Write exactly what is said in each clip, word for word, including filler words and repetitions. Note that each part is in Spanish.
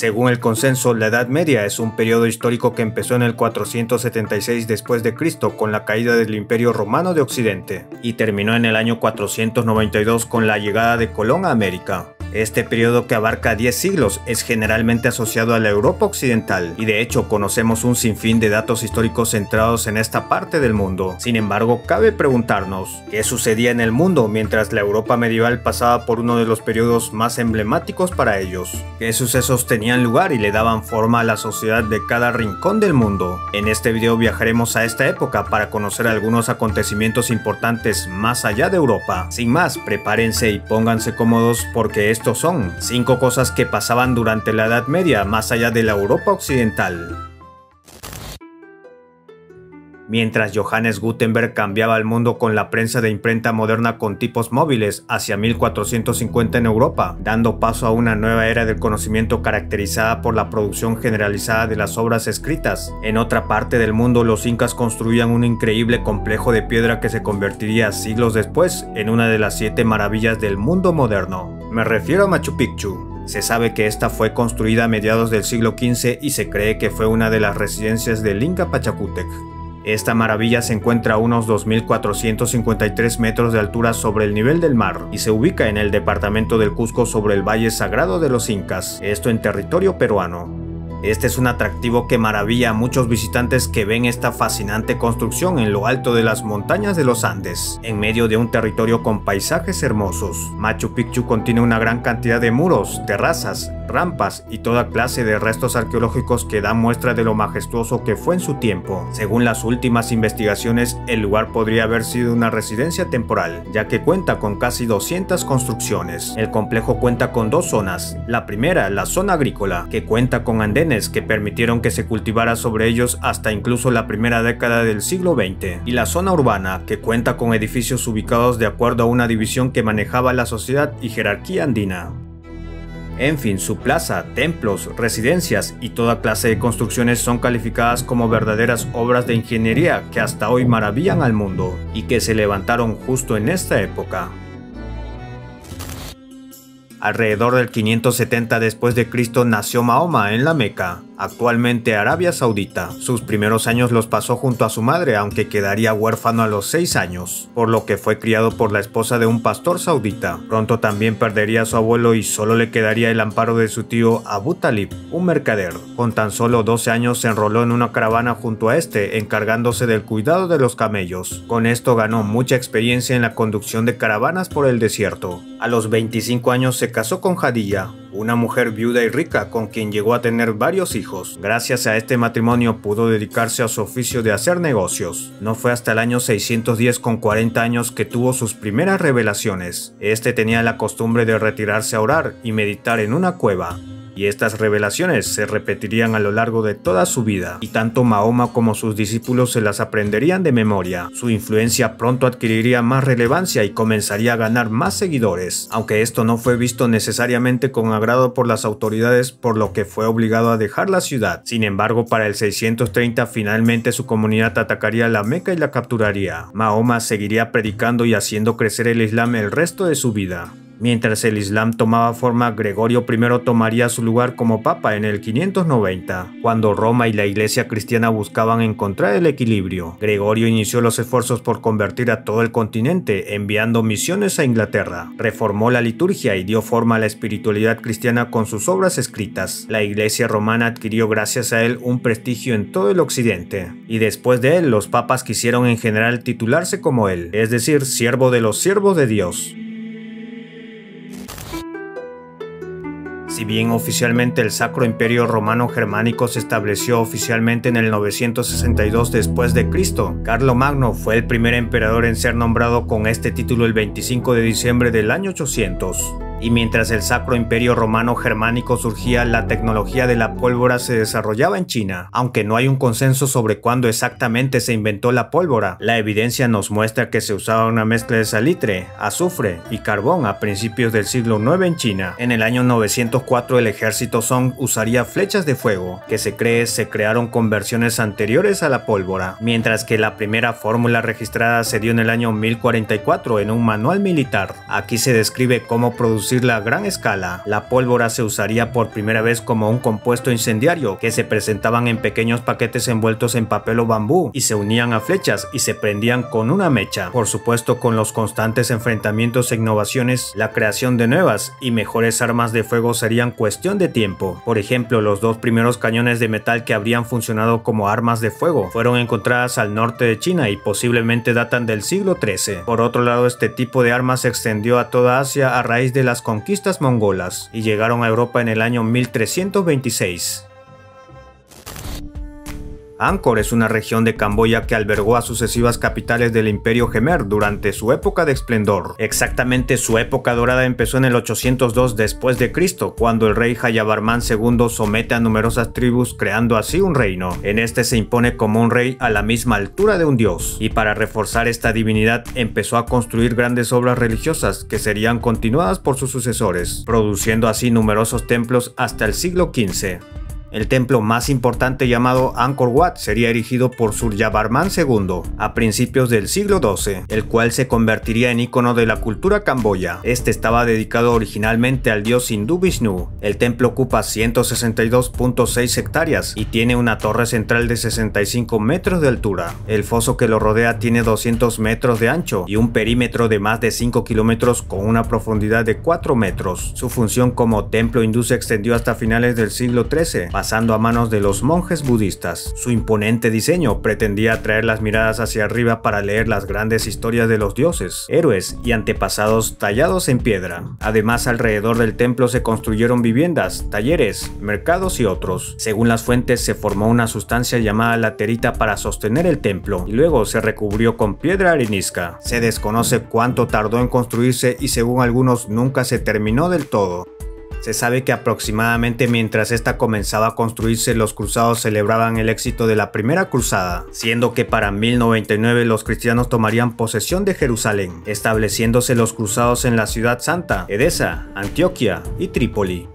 Según el consenso, la Edad Media es un periodo histórico que empezó en el cuatrocientos setenta y seis después de Cristo con la caída del Imperio Romano de Occidente y terminó en el año cuatrocientos noventa y dos con la llegada de Colón a América. Este periodo, que abarca diez siglos, es generalmente asociado a la Europa occidental, y de hecho conocemos un sinfín de datos históricos centrados en esta parte del mundo. Sin embargo, cabe preguntarnos, ¿qué sucedía en el mundo mientras la Europa medieval pasaba por uno de los periodos más emblemáticos para ellos? ¿Qué sucesos tenían lugar y le daban forma a la sociedad de cada rincón del mundo? En este video viajaremos a esta época para conocer algunos acontecimientos importantes más allá de Europa. Sin más, prepárense y pónganse cómodos porque esto Estos son cinco cosas que pasaban durante la Edad Media más allá de la Europa occidental. Mientras Johannes Gutenberg cambiaba el mundo con la prensa de imprenta moderna con tipos móviles hacia mil cuatrocientos cincuenta en Europa, dando paso a una nueva era del conocimiento caracterizada por la producción generalizada de las obras escritas, en otra parte del mundo los incas construían un increíble complejo de piedra que se convertiría siglos después en una de las siete maravillas del mundo moderno. Me refiero a Machu Picchu. Se sabe que esta fue construida a mediados del siglo quince y se cree que fue una de las residencias del Inca Pachacútec. Esta maravilla se encuentra a unos dos mil cuatrocientos cincuenta y tres metros de altura sobre el nivel del mar y se ubica en el departamento del Cusco sobre el Valle Sagrado de los Incas, esto en territorio peruano. Este es un atractivo que maravilla a muchos visitantes que ven esta fascinante construcción en lo alto de las montañas de los Andes, en medio de un territorio con paisajes hermosos. Machu Picchu contiene una gran cantidad de muros, terrazas, rampas y toda clase de restos arqueológicos que dan muestra de lo majestuoso que fue en su tiempo. Según las últimas investigaciones, el lugar podría haber sido una residencia temporal, ya que cuenta con casi doscientas construcciones. El complejo cuenta con dos zonas. La primera, la zona agrícola, que cuenta con andenes que permitieron que se cultivara sobre ellos hasta incluso la primera década del siglo veinte, y la zona urbana, que cuenta con edificios ubicados de acuerdo a una división que manejaba la sociedad y jerarquía andina. En fin, su plaza, templos, residencias y toda clase de construcciones son calificadas como verdaderas obras de ingeniería que hasta hoy maravillan al mundo, y que se levantaron justo en esta época. Alrededor del quinientos setenta después de Cristo nació Mahoma en la Meca, actualmente Arabia Saudita. Sus primeros años los pasó junto a su madre, aunque quedaría huérfano a los seis años, por lo que fue criado por la esposa de un pastor saudita. Pronto también perdería a su abuelo y solo le quedaría el amparo de su tío Abu Talib, un mercader. Con tan solo doce años se enroló en una caravana junto a este, encargándose del cuidado de los camellos. Con esto ganó mucha experiencia en la conducción de caravanas por el desierto. A los veinticinco años se casó con Jadilla, una mujer viuda y rica con quien llegó a tener varios hijos. Gracias a este matrimonio pudo dedicarse a su oficio de hacer negocios. No fue hasta el año seiscientos diez, con cuarenta años, que tuvo sus primeras revelaciones. Este tenía la costumbre de retirarse a orar y meditar en una cueva, y estas revelaciones se repetirían a lo largo de toda su vida, y tanto Mahoma como sus discípulos se las aprenderían de memoria. Su influencia pronto adquiriría más relevancia y comenzaría a ganar más seguidores, aunque esto no fue visto necesariamente con agrado por las autoridades, por lo que fue obligado a dejar la ciudad. Sin embargo, para el seiscientos treinta finalmente su comunidad atacaría la Meca y la capturaría. Mahoma seguiría predicando y haciendo crecer el Islam el resto de su vida. Mientras el Islam tomaba forma, Gregorio primero tomaría su lugar como papa en el quinientos noventa, cuando Roma y la iglesia cristiana buscaban encontrar el equilibrio. Gregorio inició los esfuerzos por convertir a todo el continente, enviando misiones a Inglaterra. Reformó la liturgia y dio forma a la espiritualidad cristiana con sus obras escritas. La iglesia romana adquirió gracias a él un prestigio en todo el occidente, y después de él los papas quisieron en general titularse como él, es decir, siervo de los siervos de Dios. Si bien oficialmente el Sacro Imperio Romano Germánico se estableció oficialmente en el novecientos sesenta y dos después de Cristo, Carlomagno fue el primer emperador en ser nombrado con este título el veinticinco de diciembre del año ochocientos. Y mientras el Sacro Imperio Romano Germánico surgía, la tecnología de la pólvora se desarrollaba en China. Aunque no hay un consenso sobre cuándo exactamente se inventó la pólvora, la evidencia nos muestra que se usaba una mezcla de salitre, azufre y carbón a principios del siglo nueve en China. En el año novecientos cuatro el ejército Song usaría flechas de fuego, que se cree se crearon con versiones anteriores a la pólvora, mientras que la primera fórmula registrada se dio en el año mil cuarenta y cuatro en un manual militar. Aquí se describe cómo producir producirla a gran escala. La pólvora se usaría por primera vez como un compuesto incendiario que se presentaban en pequeños paquetes envueltos en papel o bambú y se unían a flechas y se prendían con una mecha. Por supuesto, con los constantes enfrentamientos e innovaciones, la creación de nuevas y mejores armas de fuego serían cuestión de tiempo. Por ejemplo, los dos primeros cañones de metal que habrían funcionado como armas de fuego fueron encontradas al norte de China y posiblemente datan del siglo trece. Por otro lado, este tipo de armas se extendió a toda Asia a raíz de las conquistas mongolas y llegaron a Europa en el año mil trescientos veintiséis. Angkor es una región de Camboya que albergó a sucesivas capitales del Imperio Khmer durante su época de esplendor. Exactamente, su época dorada empezó en el ochocientos dos después de Cristo, cuando el rey Jayavarman segundo somete a numerosas tribus, creando así un reino. En este se impone como un rey a la misma altura de un dios, y para reforzar esta divinidad empezó a construir grandes obras religiosas que serían continuadas por sus sucesores, produciendo así numerosos templos hasta el siglo quince. El templo más importante, llamado Angkor Wat, sería erigido por Suryavarman segundo a principios del siglo doce, el cual se convertiría en ícono de la cultura camboya. Este estaba dedicado originalmente al dios hindú Vishnu. El templo ocupa ciento sesenta y dos punto seis hectáreas y tiene una torre central de sesenta y cinco metros de altura. El foso que lo rodea tiene doscientos metros de ancho y un perímetro de más de cinco kilómetros con una profundidad de cuatro metros. Su función como templo hindú se extendió hasta finales del siglo trece, pasando a manos de los monjes budistas. Su imponente diseño pretendía atraer las miradas hacia arriba para leer las grandes historias de los dioses, héroes y antepasados tallados en piedra. Además, alrededor del templo se construyeron viviendas, talleres, mercados y otros. Según las fuentes, se formó una sustancia llamada laterita para sostener el templo y luego se recubrió con piedra arenisca. Se desconoce cuánto tardó en construirse y según algunos nunca se terminó del todo. Se sabe que aproximadamente mientras esta comenzaba a construirse, los cruzados celebraban el éxito de la primera cruzada, siendo que para mil noventa y nueve los cristianos tomarían posesión de Jerusalén, estableciéndose los cruzados en la ciudad santa, Edesa, Antioquia y Trípoli.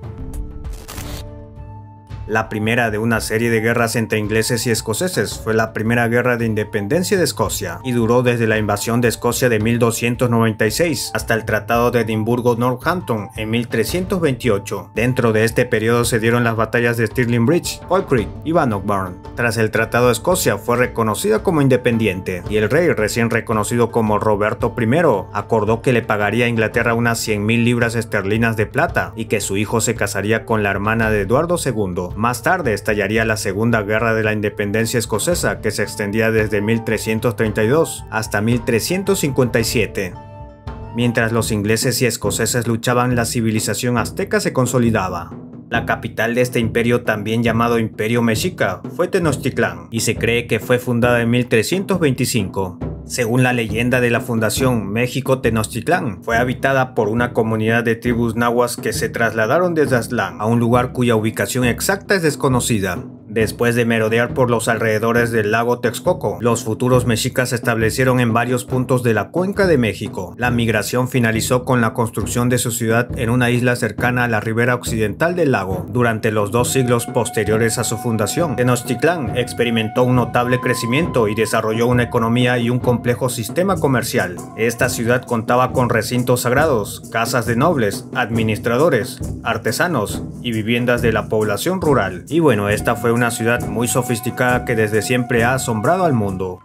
La primera de una serie de guerras entre ingleses y escoceses fue la primera guerra de independencia de Escocia y duró desde la invasión de Escocia de mil doscientos noventa y seis hasta el Tratado de Edimburgo-Northampton en mil trescientos veintiocho. Dentro de este periodo se dieron las batallas de Stirling Bridge, Falkirk y Bannockburn. Tras el tratado, Escocia fue reconocida como independiente y el rey, recién reconocido como Roberto primero, acordó que le pagaría a Inglaterra unas cien mil libras esterlinas de plata y que su hijo se casaría con la hermana de Eduardo segundo. Más tarde estallaría la Segunda Guerra de la Independencia Escocesa, que se extendía desde mil trescientos treinta y dos hasta mil trescientos cincuenta y siete. Mientras los ingleses y escoceses luchaban, la civilización azteca se consolidaba. La capital de este imperio, también llamado Imperio Mexica, fue Tenochtitlán, y se cree que fue fundada en mil trescientos veinticinco. Según la leyenda de la fundación, México Tenochtitlán fue habitada por una comunidad de tribus nahuas que se trasladaron desde Aztlán a un lugar cuya ubicación exacta es desconocida. Después de merodear por los alrededores del lago Texcoco, los futuros mexicas se establecieron en varios puntos de la cuenca de México. La migración finalizó con la construcción de su ciudad en una isla cercana a la ribera occidental del lago. Durante los dos siglos posteriores a su fundación, Tenochtitlán experimentó un notable crecimiento y desarrolló una economía y un complejo sistema comercial. Esta ciudad contaba con recintos sagrados, casas de nobles, administradores, artesanos y viviendas de la población rural. Y bueno, esta fue una ciudad muy sofisticada que desde siempre ha asombrado al mundo.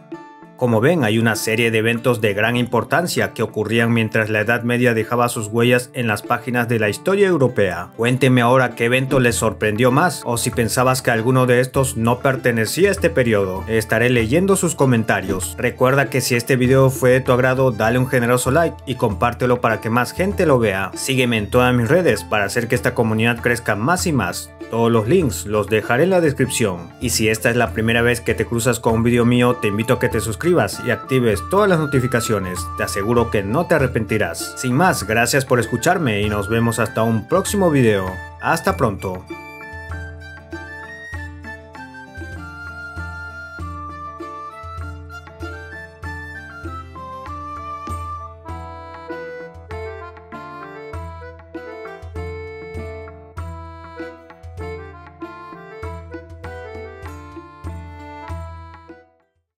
Como ven, hay una serie de eventos de gran importancia que ocurrían mientras la Edad Media dejaba sus huellas en las páginas de la historia europea. Cuéntenme ahora qué evento les sorprendió más, o si pensabas que alguno de estos no pertenecía a este periodo. Estaré leyendo sus comentarios. Recuerda que si este video fue de tu agrado, dale un generoso like y compártelo para que más gente lo vea. Sígueme en todas mis redes para hacer que esta comunidad crezca más y más. Todos los links los dejaré en la descripción. Y si esta es la primera vez que te cruzas con un video mío, te invito a que te suscribas y actives todas las notificaciones. Te aseguro que no te arrepentirás. Sin más, gracias por escucharme y nos vemos hasta un próximo video. Hasta pronto.